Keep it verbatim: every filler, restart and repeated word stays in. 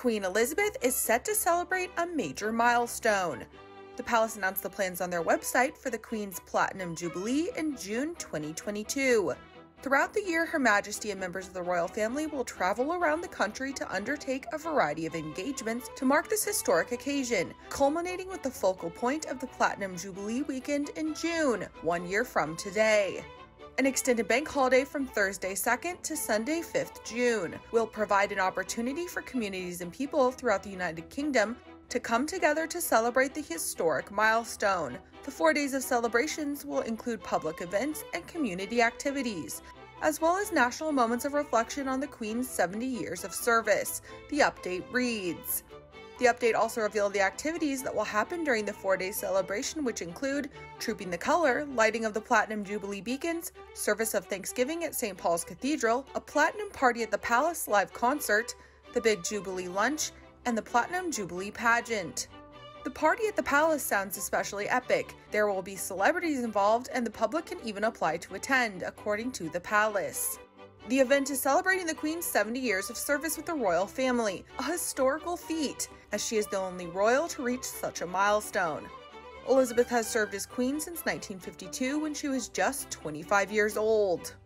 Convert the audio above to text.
Queen Elizabeth is set to celebrate a major milestone. The palace announced the plans on their website for the Queen's Platinum Jubilee in June twenty twenty-two. Throughout the year, Her Majesty and members of the royal family will travel around the country to undertake a variety of engagements to mark this historic occasion, culminating with the focal point of the Platinum Jubilee weekend in June, one year from today. An extended bank holiday from Thursday second to Sunday fifth June will provide an opportunity for communities and people throughout the United Kingdom to come together to celebrate the historic milestone. The four days of celebrations will include public events and community activities, as well as national moments of reflection on the Queen's seventy years of service, the update reads. The update also revealed the activities that will happen during the four-day celebration, which include Trooping the Color, lighting of the Platinum Jubilee beacons, service of Thanksgiving at Saint Paul's Cathedral, a Platinum Party at the Palace live concert, the Big Jubilee Lunch, and the Platinum Jubilee pageant. The party at the palace sounds especially epic. There will be celebrities involved, and the public can even apply to attend, according to the palace. The event is celebrating the Queen's seventy years of service with the royal family, a historical feat, as she is the only royal to reach such a milestone. Elizabeth has served as Queen since nineteen fifty-two when she was just twenty-five years old.